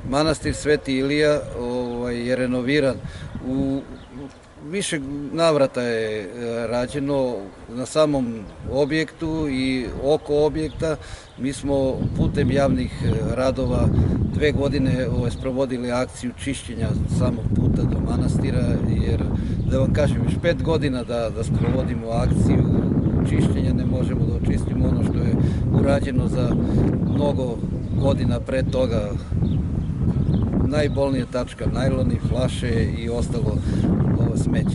Manastir Sveti Ilija je renoviran. U više navrata je rađeno na samom objektu i oko objekta. Mi smo putem javnih radova 2 godine sprovodili akciju čišćenja samog puta do manastira, jer da vam kažem, još 5 godina da sprovodimo akciju čišćenja ne možemo da očistimo ono što je urađeno za mnogo godina pre toga. Najbolnija tačka, najloni, flaše i ostalo smeće.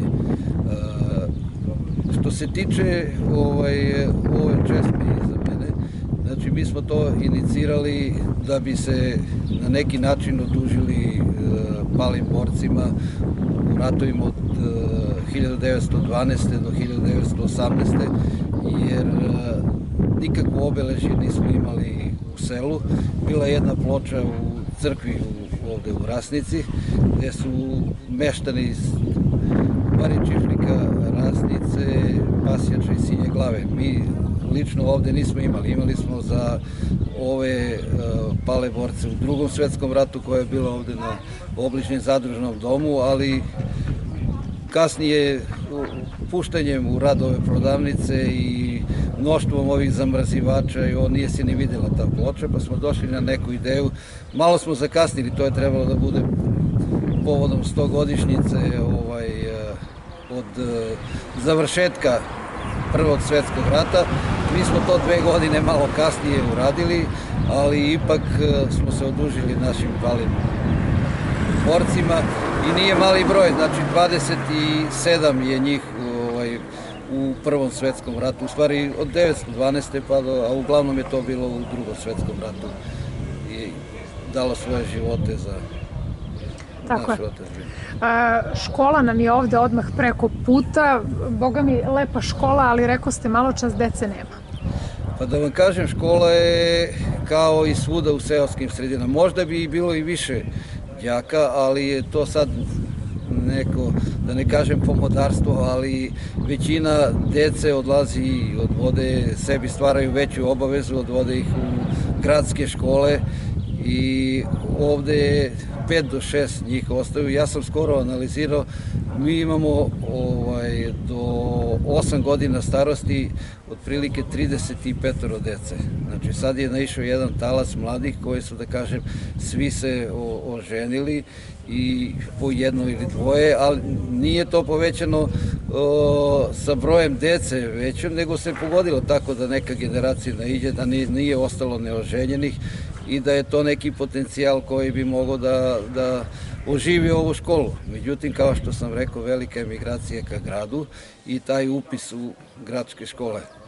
Što se tiče ove česme iza mene, znači mi smo to inicirali da bi se na neki način odužili palim borcima u ratovima od 1912. do 1918. jer nikakvo obeležje nismo imali u selu. Bila je jedna ploča u crkvi ovde u Rasnici, gde su meštani iz Baričiflika, Rasnice, Pasjača i Sinje Glave. Mi lično ovde nismo imali. Imali smo za ove pale borce u Drugom svetskom ratu koja je bila ovde na obližnjem zadružnom domu, ali kasnije puštanjem u rad ove prodavnice i mnoštvom ovih zamrzivača nije se ni videla ta ploča, pa smo došli na neku ideju. Malo smo zakasnili, to je trebalo da bude povodom 100-godišnjice od završetka Prvog svetskog rata. Mi smo to 2 godine malo kasnije uradili, ali ipak smo se odužili našim palim borcima i nije mali broj, znači 27 je njih u Prvom svetskom ratu, u stvari od 1912. pa a uglavnom je to bilo u Drugom svetskom ratu i dalo svoje živote za našu otadžbinu. Škola nam je ovde odmah preko puta, boga mi lepa škola, ali rekao ste malo čas dece nema. Pa da vam kažem, škola je kao i svuda u seoskim sredinama. Možda bi bilo i više đaka, ali je to sad neko, da ne kažem pomodarstvo, ali većina dece odlazi, odvode sebi, stvaraju veću obavezu, odvode ih u gradske škole i ovde 5 do 6 njih ostaju. Ja sam skoro analizirao, mi imamo do 8 godina starosti otprilike 35 dece. Znači sad je naišao jedan talas mladih koji su, da kažem, svi se oženili i po jedno ili dvoje, ali nije to povećano sa brojem dece većom, nego se pogodilo tako da neka generacija naiđe, da nije ostalo neoženjenih i da je to neki potencijal koji bi mogao da oživi ovu školu. Međutim, kao što sam rekao, velika je migracija ka gradu i taj upis u gradske škole.